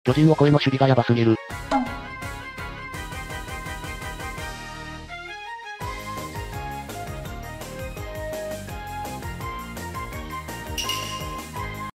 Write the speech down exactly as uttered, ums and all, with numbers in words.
巨人を超えの守備がヤバすぎる。